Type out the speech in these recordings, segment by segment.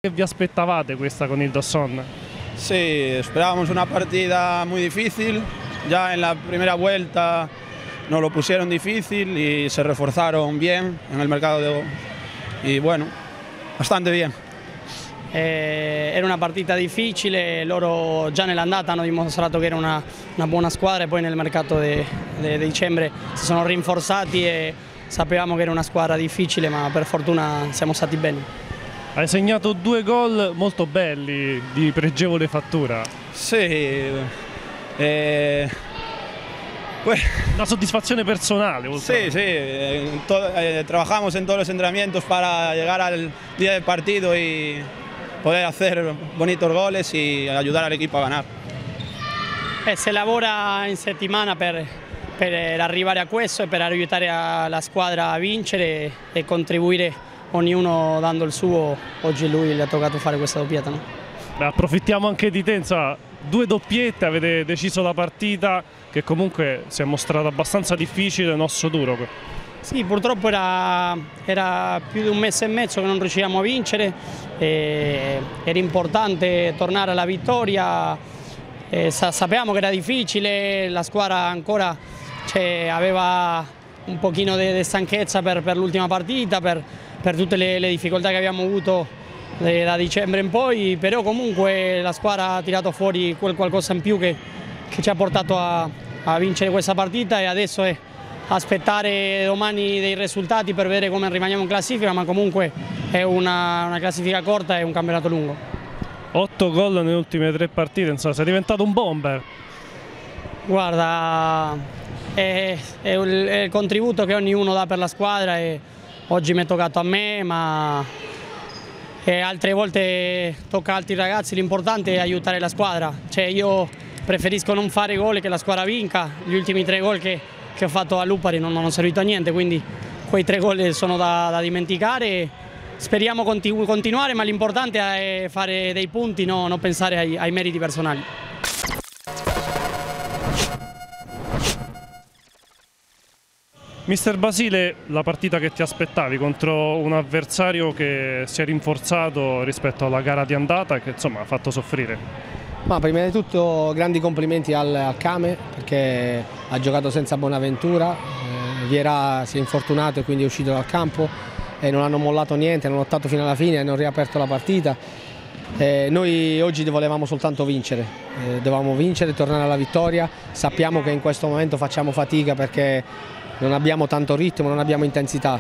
Che vi aspettavate questa con il Dosson? Sí, esperábamos una partida muy difícil. Ya en la primera vuelta nos lo pusieron difícil y se reforzaron bien en el mercado y bueno, bastante bien. Era una partita difficile, loro già nell'andata hanno dimostrato che era una buona squadra e poi nel mercato di dicembre si sono rinforzati e sapevamo che era una squadra difficile, ma per fortuna siamo stati bene. Hai segnato 2 gol molto belli, di pregevole fattura. Sí, Una soddisfazione personale. sí, sí. Trabajamos en todos los entrenamientos para llegar al día del partido y poder hacer bonitos goles y ayudar al equipo a ganar. Si lavora in settimana per arrivare a questo e per aiutare la squadra a vincere e contribuire ognuno dando il suo. Oggi lui gli ha toccato fare questa doppietta, no? Beh, approfittiamo anche di te, insomma, 2 doppiette, avete deciso la partita che comunque si è mostrata abbastanza difficile, nostro duro. Sì, purtroppo era più di un mese e mezzo che non riuscivamo a vincere, era importante tornare alla vittoria, sapevamo che era difficile, la squadra ancora aveva un pochino di stanchezza per l'ultima partita, per tutte le difficoltà che abbiamo avuto da dicembre in poi, però comunque la squadra ha tirato fuori qualcosa in più che ci ha portato a vincere questa partita e adesso è aspettare domani dei risultati per vedere come rimaniamo in classifica, ma comunque è una classifica corta e un campionato lungo. 8 gol nelle ultime 3 partite, insomma, sei diventato un bomber. Guarda, è il contributo che ognuno dà per la squadra e oggi mi è toccato a me, ma altre volte tocca a altri ragazzi, l'importante è aiutare la squadra. Io preferisco non fare gol e che la squadra vinca, gli ultimi 3 gol che ho fatto a Lupari non hanno servito a niente, quindi quei 3 gol sono da dimenticare. Speriamo continuare, ma l'importante è fare dei punti, non pensare ai meriti personali. Mister Basile, la partita che ti aspettavi contro un avversario che si è rinforzato rispetto alla gara di andata e che insomma ha fatto soffrire? Ma prima di tutto grandi complimenti al Came perché ha giocato senza Bonaventura, Vierà si è infortunato e quindi è uscito dal campo e non hanno mollato niente, hanno lottato fino alla fine e hanno riaperto la partita. Noi oggi volevamo soltanto vincere, dovevamo vincere, tornare alla vittoria. Sappiamo che in questo momento facciamo fatica perché non abbiamo tanto ritmo, non abbiamo intensità.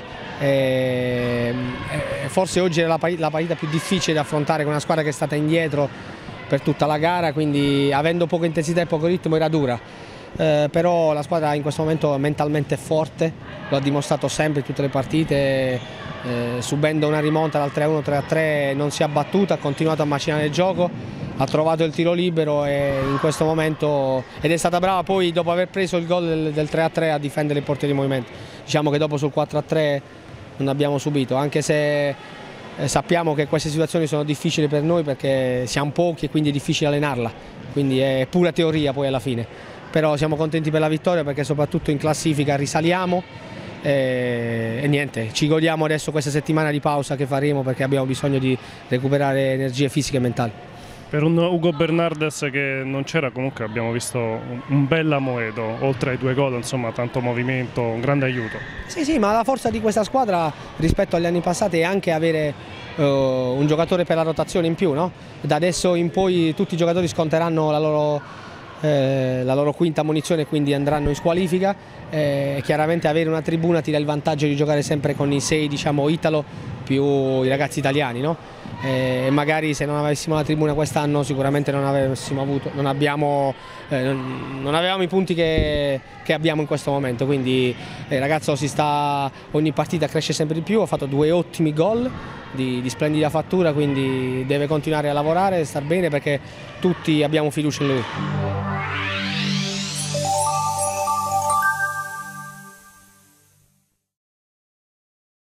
Forse oggi era la partita più difficile da affrontare con una squadra che è stata indietro per tutta la gara, quindi avendo poca intensità e poco ritmo era dura. Però la squadra in questo momento mentalmente è forte, lo ha dimostrato sempre in tutte le partite, subendo una rimonta dal 3-1, 3-3 non si è abbattuta, ha continuato a macinare il gioco. Ha trovato il tiro libero e in questo momento ed è stata brava poi dopo aver preso il gol del 3-3 a difendere il portiere di movimento. Diciamo che dopo sul 4-3 non abbiamo subito, anche se sappiamo che queste situazioni sono difficili per noi perché siamo pochi e quindi è difficile allenarla, quindi è pura teoria poi alla fine. Però siamo contenti per la vittoria perché soprattutto in classifica risaliamo e niente, ci godiamo adesso questa settimana di pausa che faremo perché abbiamo bisogno di recuperare energie fisiche e mentali. Per un Hugo Bernardes che non c'era comunque abbiamo visto un bel Amoedo, oltre ai 2 gol, insomma tanto movimento, un grande aiuto. Sì, ma la forza di questa squadra rispetto agli anni passati è anche avere un giocatore per la rotazione in più, no? Da adesso in poi tutti i giocatori sconteranno la loro quinta munizione e quindi andranno in squalifica. Chiaramente avere una tribuna ti dà il vantaggio di giocare sempre con i 6 diciamo italo più i ragazzi italiani, no? E magari se non avessimo la tribuna quest'anno sicuramente non avevamo i punti che abbiamo in questo momento, quindi il ragazzo ogni partita cresce sempre di più, ha fatto 2 ottimi gol di splendida fattura, quindi deve continuare a lavorare e star bene perché tutti abbiamo fiducia in lui.